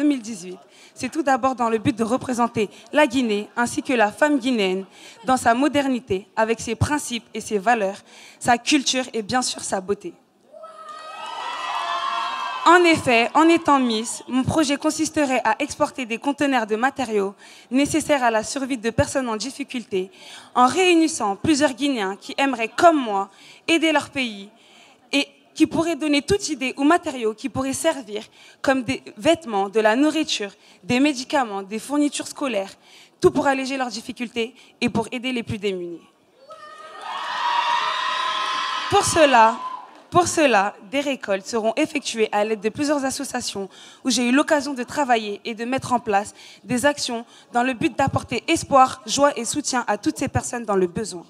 2018, c'est tout d'abord dans le but de représenter la Guinée ainsi que la femme guinéenne dans sa modernité, avec ses principes et ses valeurs, sa culture et bien sûr sa beauté. En effet, en étant Miss, mon projet consisterait à exporter des conteneurs de matériaux nécessaires à la survie de personnes en difficulté, en réunissant plusieurs Guinéens qui aimeraient, comme moi, aider leur pays et qui pourraient donner toute idée ou matériaux qui pourraient servir comme des vêtements, de la nourriture, des médicaments, des fournitures scolaires, tout pour alléger leurs difficultés et pour aider les plus démunis. Pour cela, des récoltes seront effectuées à l'aide de plusieurs associations où j'ai eu l'occasion de travailler et de mettre en place des actions dans le but d'apporter espoir, joie et soutien à toutes ces personnes dans le besoin.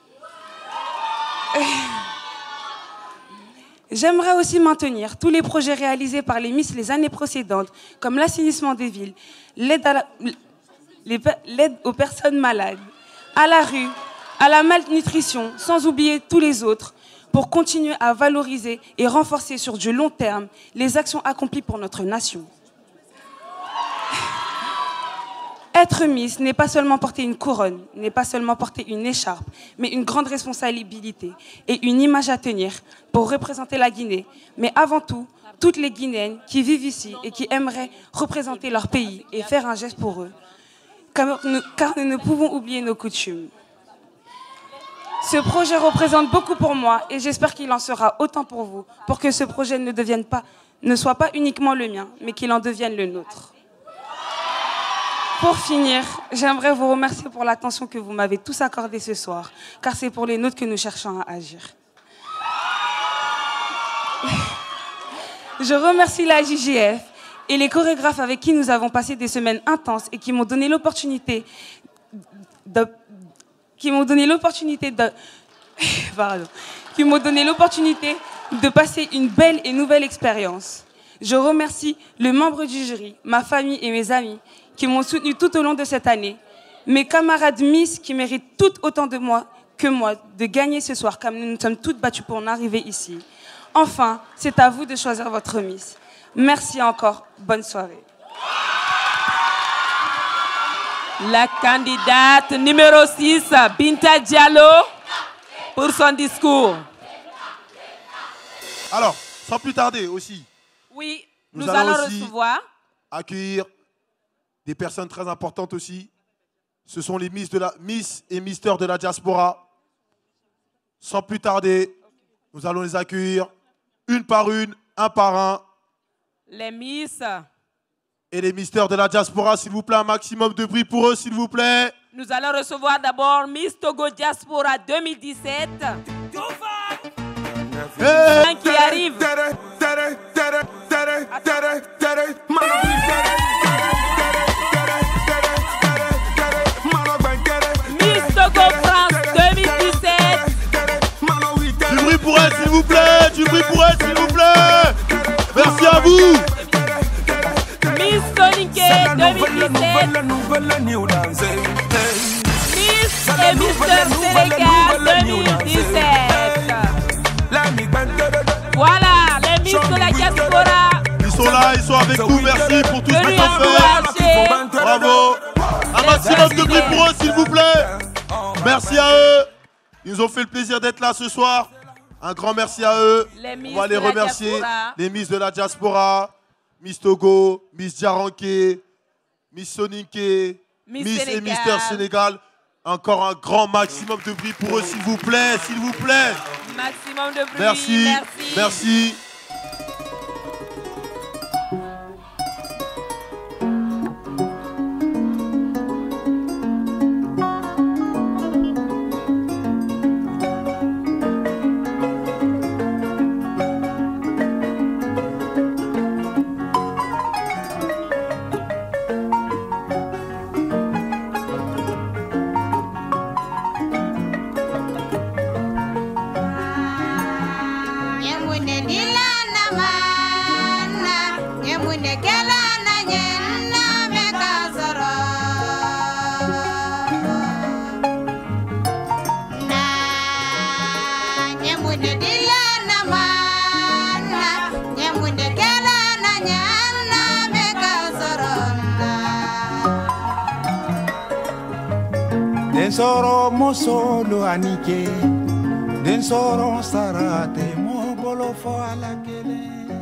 J'aimerais aussi maintenir tous les projets réalisés par les Miss les années précédentes, comme l'assainissement des villes, l'aide aux personnes malades, à la rue, à la malnutrition, sans oublier tous les autres, pour continuer à valoriser et renforcer sur du long terme les actions accomplies pour notre nation. Être Miss n'est pas seulement porter une couronne, n'est pas seulement porter une écharpe, mais une grande responsabilité et une image à tenir pour représenter la Guinée, mais avant tout, toutes les Guinéennes qui vivent ici et qui aimeraient représenter leur pays et faire un geste pour eux, car nous ne pouvons oublier nos coutumes. Ce projet représente beaucoup pour moi et j'espère qu'il en sera autant pour vous, pour que ce projet ne soit pas uniquement le mien, mais qu'il en devienne le nôtre. Pour finir, j'aimerais vous remercier pour l'attention que vous m'avez tous accordée ce soir, car c'est pour les nôtres que nous cherchons à agir. Je remercie la JGF et les chorégraphes avec qui nous avons passé des semaines intenses et qui m'ont donné l'opportunité de passer une belle et nouvelle expérience. Je remercie le membre du jury, ma famille et mes amis qui m'ont soutenu tout au long de cette année, mes camarades Miss qui méritent tout autant que moi de gagner ce soir, car nous nous sommes toutes battues pour en arriver ici. Enfin, c'est à vous de choisir votre Miss. Merci encore, bonne soirée. La candidate numéro 6, Binta Diallo, pour son discours. Alors, sans plus tarder aussi. Oui, nous allons recevoir. Accueillir des personnes très importantes aussi. Ce sont les Miss et Mister de la diaspora. Sans plus tarder, nous allons les accueillir une par une, un par un. Les Miss. Et les Misters de la diaspora, s'il vous plaît, un maximum de bruit pour eux, s'il vous plaît. Nous allons recevoir d'abord Miss Togo Diaspora 2017. Hey. Qui arrive. Miss Togo France 2017. Du bruit pour elle, s'il vous plaît. Du bruit pour elle, s'il vous plaît. Merci à vous. Miss Soninké 2017. Miss et Mister Sénégal 2017. Voilà, les Miss de la diaspora. Ils sont là, ils sont avec nous. Merci pour tout ce qu'ils ont fait. Bravo. Un maximum de bruit pour eux, s'il vous plaît. Merci à eux. Ils nous ont fait le plaisir d'être là ce soir. Un grand merci à eux. On va les remercier. Les Miss de la diaspora. Miss Togo, Miss Djaranké, Miss Soninké, Miss et Mister Sénégal. Encore un grand maximum de bruit pour eux, s'il vous plaît, s'il vous plaît. Maximum de bruit. Merci, merci. Yamune dila Densoro mo solo anike, densoro sarate mo bolo fo ala kele.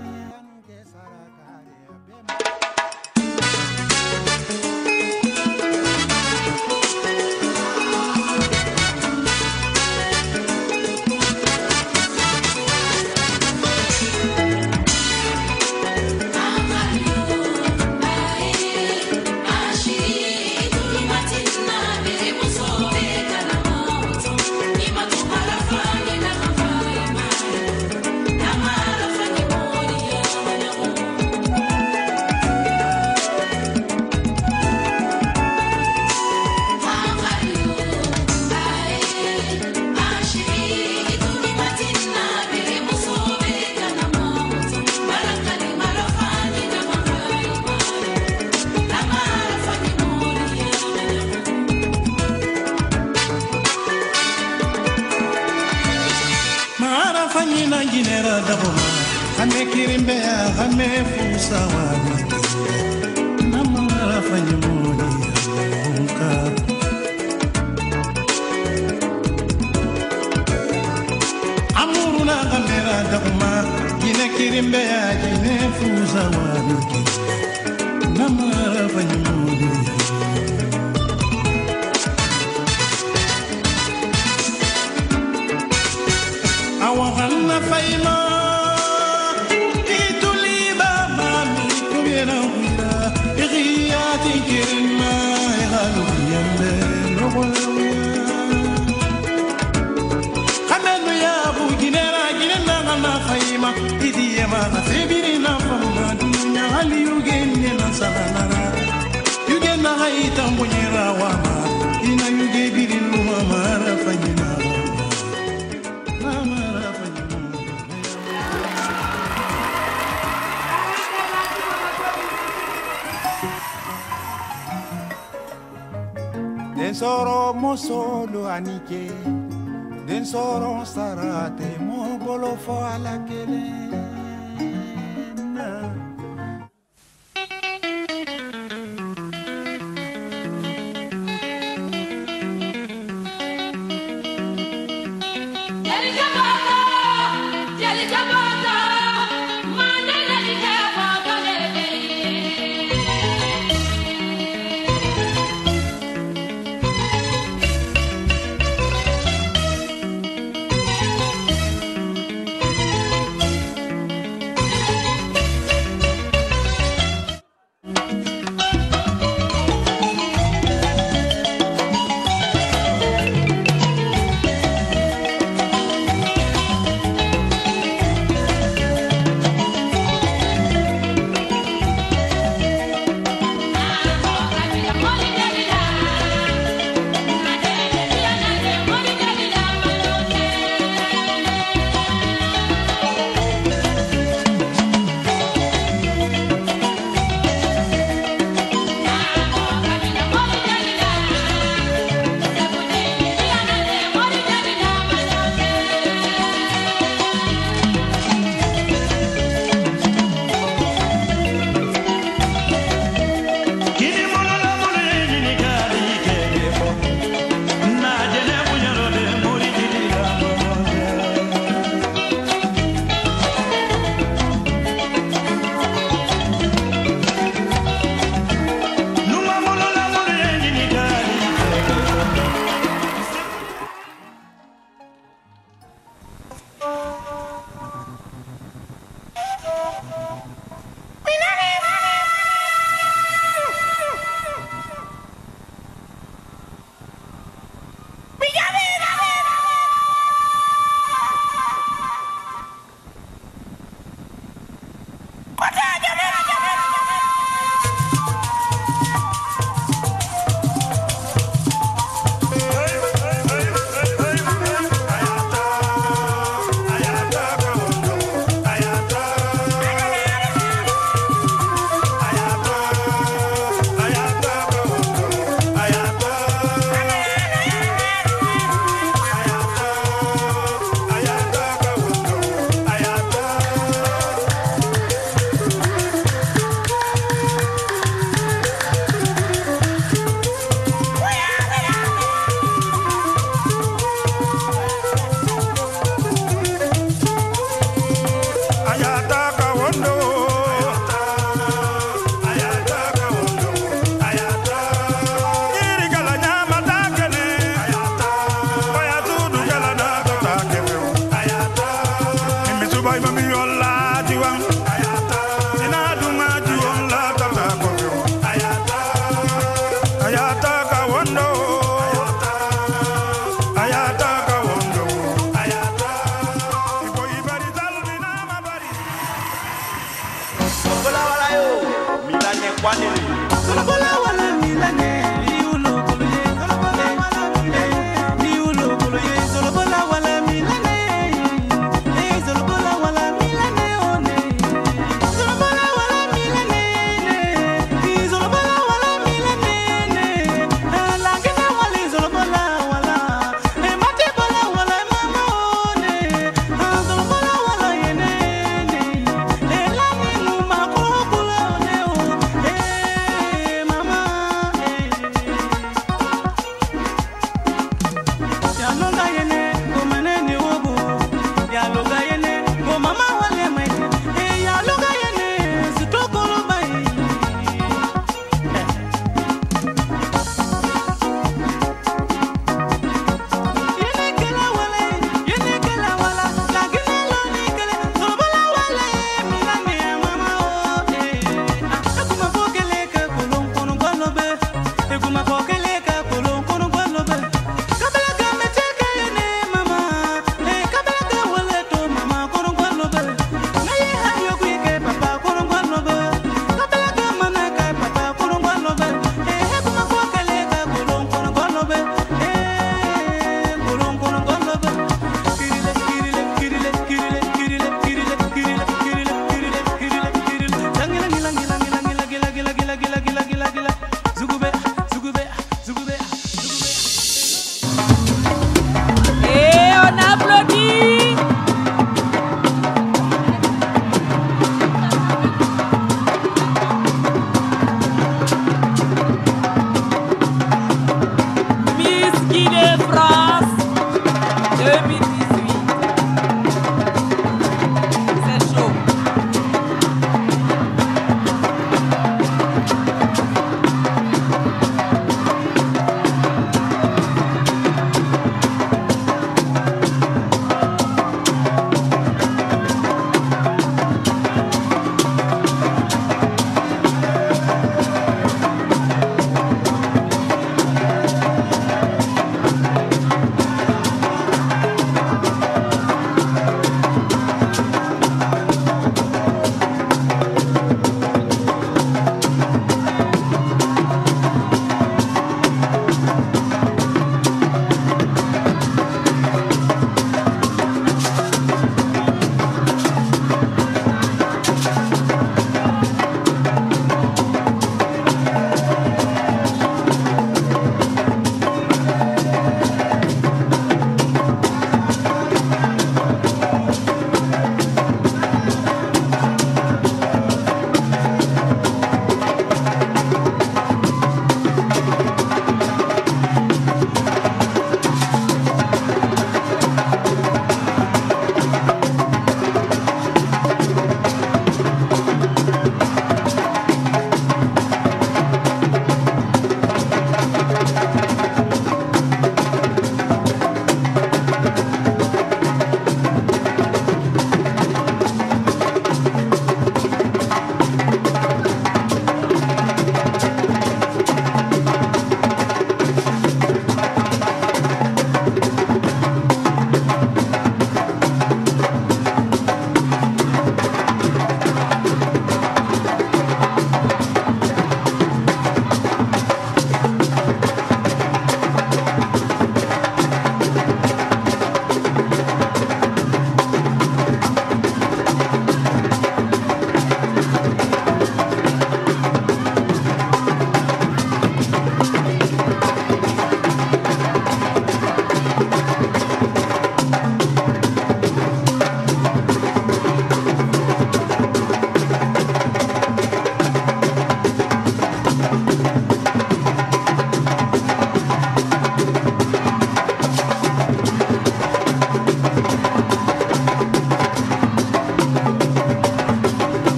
Densoro mo solo anike, densoro sarate mo bolo fo ala kele.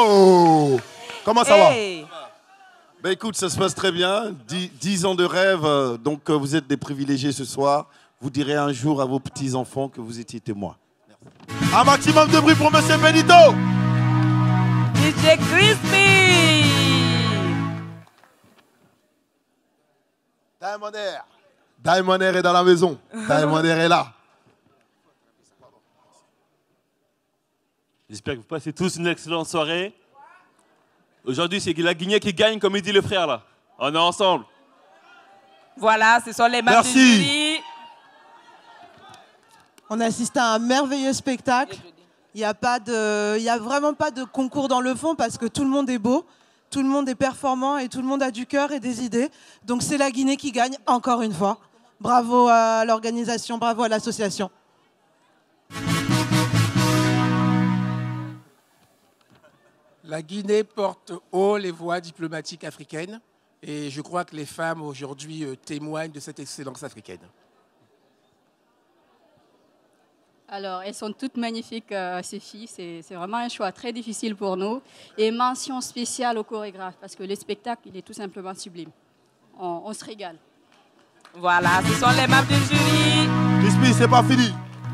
Oh! Comment ça va? Hey. Ben écoute, ça se passe très bien. 10 ans de rêve, donc vous êtes des privilégiés ce soir. Vous direz un jour à vos petits-enfants que vous étiez témoins. Merci. Un maximum de bruit pour Monsieur Benito. DJ Crispy. Diamond Air. Diamond Air est dans la maison. Diamond Air est là. J'espère que vous passez tous une excellente soirée. Aujourd'hui, c'est la Guinée qui gagne, comme il dit le frère là. On est ensemble. Voilà, ce sont les membres du Merci. jury. On assiste à un merveilleux spectacle. Il n'y a vraiment pas de concours dans le fond parce que tout le monde est beau, tout le monde est performant et tout le monde a du cœur et des idées. Donc c'est la Guinée qui gagne encore une fois. Bravo à l'organisation, bravo à l'association. La Guinée porte haut les voix diplomatiques africaines et je crois que les femmes aujourd'hui témoignent de cette excellence africaine. Alors, elles sont toutes magnifiques, ces filles. C'est vraiment un choix très difficile pour nous. Et mention spéciale au chorégraphe parce que le spectacle, il est tout simplement sublime. On se régale. Voilà, ce sont les membres du jury. Crispy, c'est pas fini.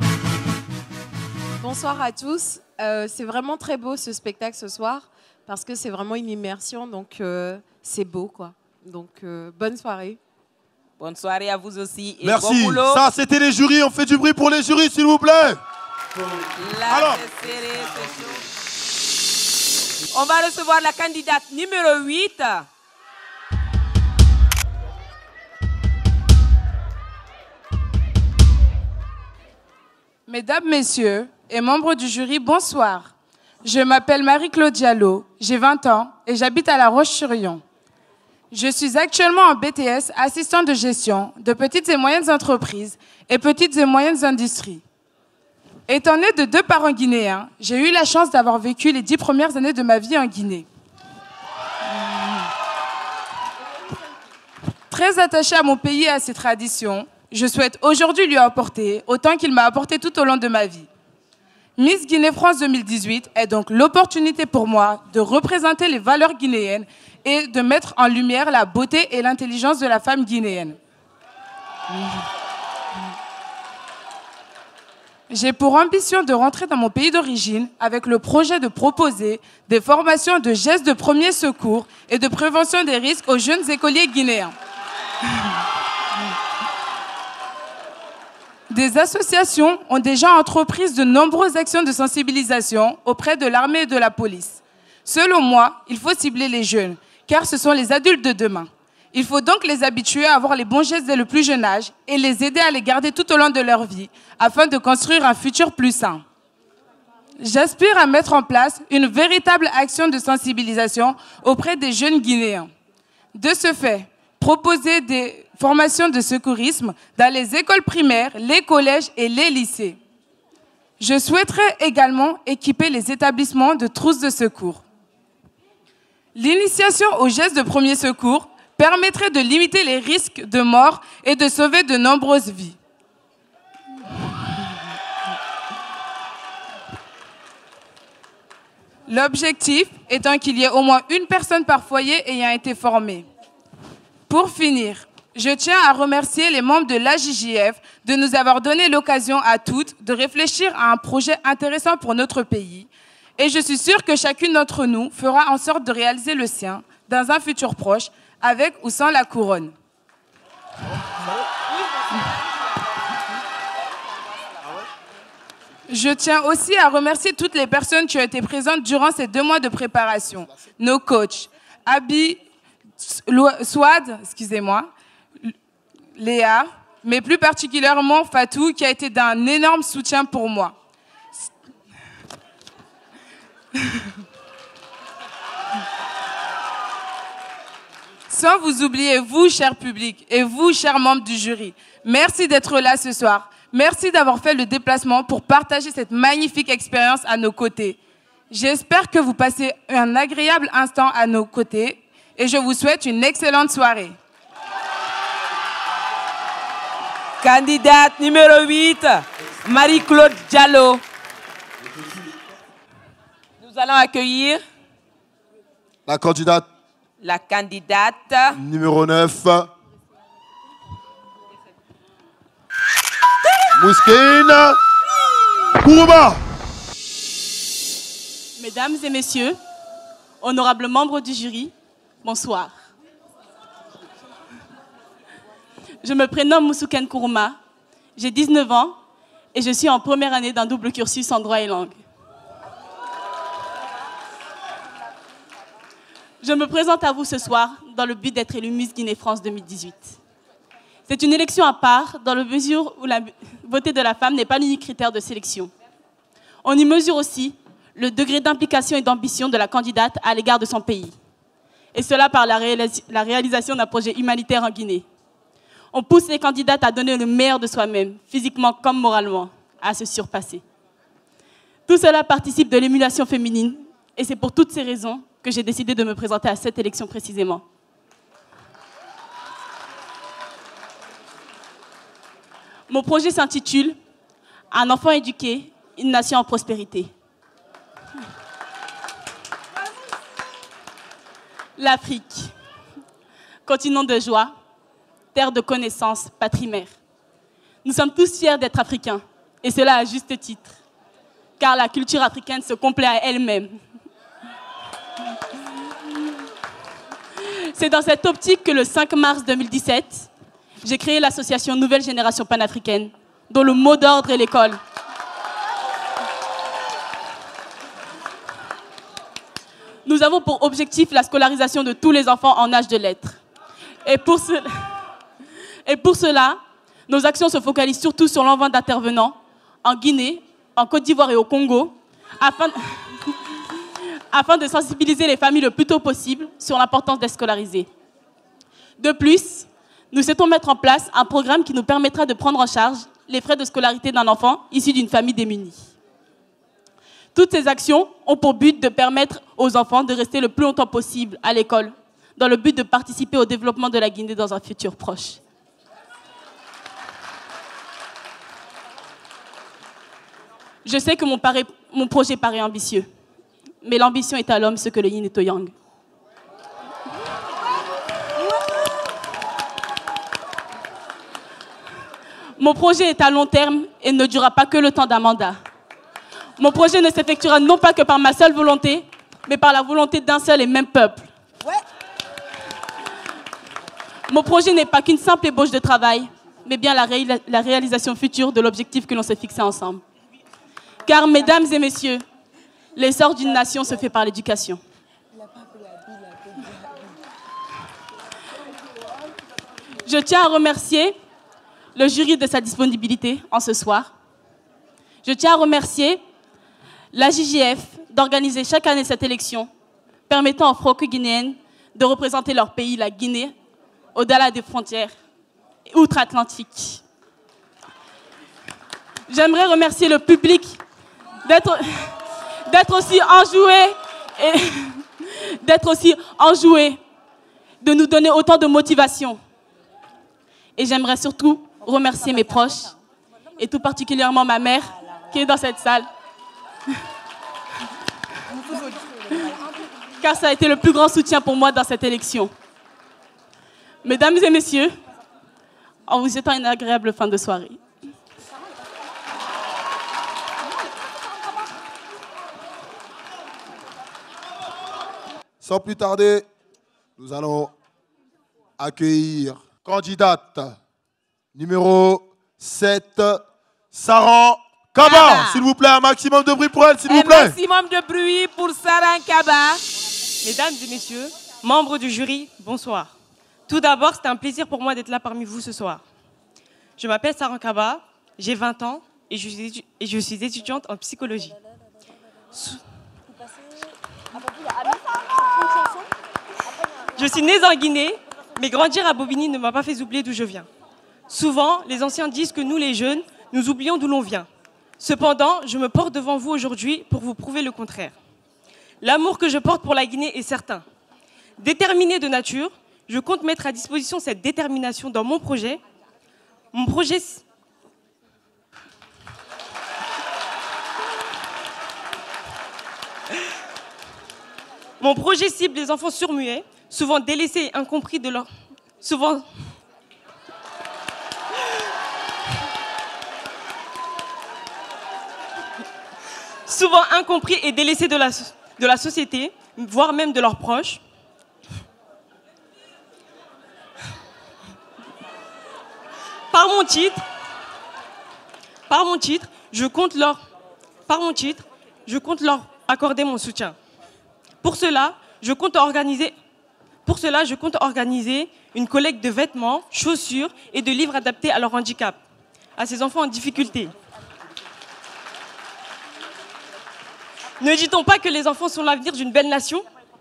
Bonsoir à tous. C'est vraiment très beau ce spectacle ce soir parce que c'est vraiment une immersion, donc c'est beau quoi. Donc bonne soirée. Bonne soirée à vous aussi. Et Merci. Bon boulot. Ça, c'était les jurys. On fait du bruit pour les jurys, s'il vous plaît. Là, c'est serré, c'est chaud. On va recevoir la candidate numéro 8. Mesdames, Messieurs et membres du jury, bonsoir. Je m'appelle Marie-Claude Diallo, j'ai 20 ans et j'habite à La Roche-sur-Yon. Je suis actuellement en BTS, assistant de gestion de petites et moyennes entreprises et petites et moyennes industries. Étant née de 2 parents guinéens, j'ai eu la chance d'avoir vécu les 10 premières années de ma vie en Guinée. Très attachée à mon pays et à ses traditions, je souhaite aujourd'hui lui apporter autant qu'il m'a apporté tout au long de ma vie. Miss Guinée France 2018 est donc l'opportunité pour moi de représenter les valeurs guinéennes et de mettre en lumière la beauté et l'intelligence de la femme guinéenne. J'ai pour ambition de rentrer dans mon pays d'origine avec le projet de proposer des formations de gestes de premier secours et de prévention des risques aux jeunes écoliers guinéens. Des associations ont déjà entrepris de nombreuses actions de sensibilisation auprès de l'armée et de la police. Selon moi, il faut cibler les jeunes, car ce sont les adultes de demain. Il faut donc les habituer à avoir les bons gestes dès le plus jeune âge et les aider à les garder tout au long de leur vie, afin de construire un futur plus sain. J'aspire à mettre en place une véritable action de sensibilisation auprès des jeunes Guinéens. De ce fait, proposer des formations de secourisme dans les écoles primaires, les collèges et les lycées. Je souhaiterais également équiper les établissements de trousses de secours. L'initiation aux gestes de premier secours permettrait de limiter les risques de mort et de sauver de nombreuses vies. L'objectif étant qu'il y ait au moins une personne par foyer ayant été formée. Pour finir, je tiens à remercier les membres de l'AJJF de nous avoir donné l'occasion à toutes de réfléchir à un projet intéressant pour notre pays. Et je suis sûre que chacune d'entre nous fera en sorte de réaliser le sien dans un futur proche, avec ou sans la couronne. Je tiens aussi à remercier toutes les personnes qui ont été présentes durant ces 2 mois de préparation. Nos coachs, Abi, Swad, excusez-moi, Léa, mais plus particulièrement Fatou, qui a été d'un énorme soutien pour moi. Sans vous oublier, vous, cher public, et vous, chers membres du jury, merci d'être là ce soir. Merci d'avoir fait le déplacement pour partager cette magnifique expérience à nos côtés. J'espère que vous passez un agréable instant à nos côtés et je vous souhaite une excellente soirée. Candidate numéro 8, Marie-Claude Diallo. Nous allons accueillir La candidate. La candidate. Numéro 9. Mouskine Kourouba. Mesdames et messieurs, honorables membres du jury, bonsoir. Je me prénomme Moussouken Kourouma, j'ai 19 ans et je suis en première année d'un double cursus en droit et langue. Je me présente à vous ce soir dans le but d'être élue Miss Guinée-France 2018. C'est une élection à part dans la mesure où la beauté de la femme n'est pas l'unique critère de sélection. On y mesure aussi le degré d'implication et d'ambition de la candidate à l'égard de son pays. Et cela par la réalisation d'un projet humanitaire en Guinée. On pousse les candidates à donner le meilleur de soi-même, physiquement comme moralement, à se surpasser. Tout cela participe de l'émulation féminine et c'est pour toutes ces raisons que j'ai décidé de me présenter à cette élection précisément. Mon projet s'intitule « Un enfant éduqué, une nation en prospérité ». L'Afrique, continent de joie, terre de connaissances, patrie-mère. Nous sommes tous fiers d'être africains, et cela à juste titre, car la culture africaine se complaît à elle-même. C'est dans cette optique que le 5 mars 2017, j'ai créé l'association Nouvelle Génération Panafricaine, dont le mot d'ordre est l'école. Nous avons pour objectif la scolarisation de tous les enfants en âge de l'être. Et pour cela, nos actions se focalisent surtout sur l'envoi d'intervenants en Guinée, en Côte d'Ivoire et au Congo, afin de sensibiliser les familles le plus tôt possible sur l'importance d'être scolarisées. De plus, nous souhaitons mettre en place un programme qui nous permettra de prendre en charge les frais de scolarité d'un enfant issu d'une famille démunie. Toutes ces actions ont pour but de permettre aux enfants de rester le plus longtemps possible à l'école, dans le but de participer au développement de la Guinée dans un futur proche. Je sais que mon projet paraît ambitieux, mais l'ambition est à l'homme ce que le yin est au yang. Mon projet est à long terme et ne durera pas que le temps d'un mandat. Mon projet ne s'effectuera non pas que par ma seule volonté, mais par la volonté d'un seul et même peuple. Ouais. Mon projet n'est pas qu'une simple ébauche de travail, mais bien la réalisation future de l'objectif que l'on s'est fixé ensemble. Car, mesdames et messieurs, l'essor d'une nation se fait par l'éducation. Je tiens à remercier le jury de sa disponibilité en ce soir. Je tiens à remercier la JJF d'organiser chaque année cette élection, permettant aux franco-guinéennes de représenter leur pays, la Guinée, au-delà des frontières outre-Atlantique. J'aimerais remercier le public d'être aussi enjoué, de nous donner autant de motivation. Et j'aimerais surtout remercier mes proches, et tout particulièrement ma mère, qui est dans cette salle. Car ça a été le plus grand soutien pour moi dans cette élection. Mesdames et messieurs, en vous souhaitant une agréable fin de soirée. Sans plus tarder, nous allons accueillir candidate numéro 7, Saran Kaba. S'il vous plaît, un maximum de bruit pour elle, s'il vous plaît. Un maximum de bruit pour Saran Kaba. Mesdames et messieurs, membres du jury, bonsoir. Tout d'abord, c'est un plaisir pour moi d'être là parmi vous ce soir. Je m'appelle Saran Kaba, j'ai 20 ans et je suis étudiante en psychologie. Je suis née en Guinée, mais grandir à Bobigny ne m'a pas fait oublier d'où je viens. Souvent, les anciens disent que nous, les jeunes, nous oublions d'où l'on vient. Cependant, je me porte devant vous aujourd'hui pour vous prouver le contraire. L'amour que je porte pour la Guinée est certain. Déterminée de nature, je compte mettre à disposition cette détermination dans mon projet. Mon projet... Mon projet cible les enfants surmuets, souvent délaissés et incompris de leur... Souvent incompris et délaissés de la société, voire même de leurs proches. Par mon titre, je compte leur accorder mon soutien. Pour cela, je compte organiser une collecte de vêtements, chaussures et de livres adaptés à leur handicap, à ces enfants en difficulté. Ne dit-on pas que les enfants sont l'avenir d'une belle nation?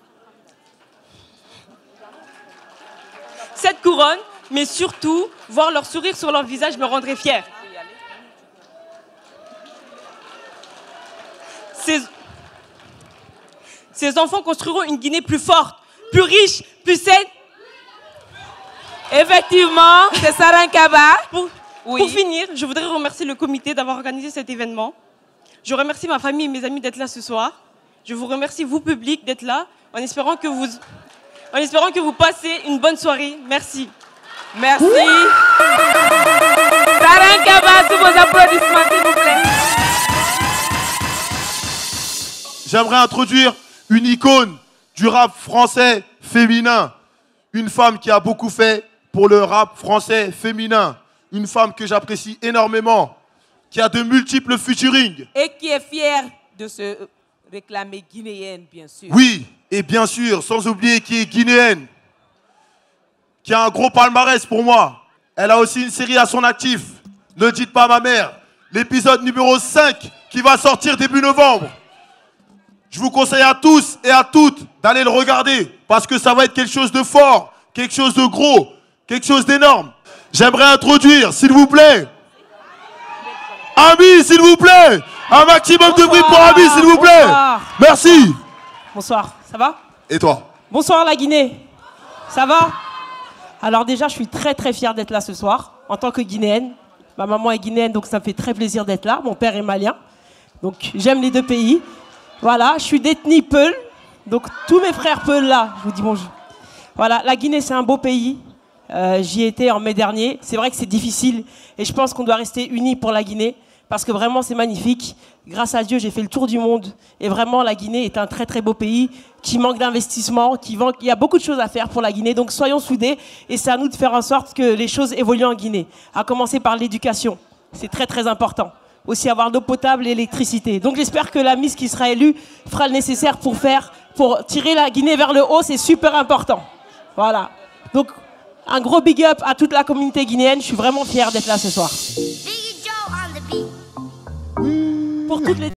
Cette couronne, mais surtout, voir leur sourire sur leur visage me rendrait fière. Ces enfants construiront une Guinée plus forte, plus riche, plus saine. Effectivement, c'est Sarankaba. Pour finir, je voudrais remercier le comité d'avoir organisé cet événement. Je remercie ma famille et mes amis d'être là ce soir. Je vous remercie, vous, public, d'être là, en espérant que vous passez une bonne soirée. Merci. Merci. Sarankaba, sous vos applaudissements, s'il vous plaît. J'aimerais introduire une icône du rap français féminin. Une femme qui a beaucoup fait pour le rap français féminin. Une femme que j'apprécie énormément, qui a de multiples featuring. Et qui est fière de se réclamer guinéenne, bien sûr. Oui, et bien sûr, sans oublier qui est guinéenne, qui a un gros palmarès pour moi. Elle a aussi une série à son actif, Ne dites pas à ma mère, l'épisode numéro 5 qui va sortir début novembre. Je vous conseille à tous et à toutes d'aller le regarder parce que ça va être quelque chose de fort, quelque chose de gros, quelque chose d'énorme. J'aimerais introduire, s'il vous plaît, Ami, s'il vous plaît. Un maximum de bruit pour Ami, s'il vous plaît. Bonsoir. Merci. Bonsoir, ça va? Et toi? Bonsoir la Guinée. Ça va? Alors déjà, je suis très très fière d'être là ce soir, en tant que Guinéenne. Ma maman est guinéenne, donc ça me fait très plaisir d'être là. Mon père est malien, donc j'aime les deux pays. Voilà, je suis d'ethnie Peul, donc tous mes frères Peul là, je vous dis bonjour. Voilà, la Guinée c'est un beau pays. J'y étais en mai dernier. C'est vrai que c'est difficile et je pense qu'on doit rester unis pour la Guinée parce que vraiment c'est magnifique. Grâce à Dieu, j'ai fait le tour du monde et vraiment la Guinée est un très très beau pays qui manque d'investissement, il y a beaucoup de choses à faire pour la Guinée. Donc soyons soudés et c'est à nous de faire en sorte que les choses évoluent en Guinée. À commencer par l'éducation, c'est très très important. Aussi avoir l'eau potable et l'électricité. Donc j'espère que la Miss qui sera élue fera le nécessaire pour tirer la Guinée vers le haut, c'est super important. Voilà. Donc un gros big up à toute la communauté guinéenne, je suis vraiment fière d'être là ce soir. Pour toutes les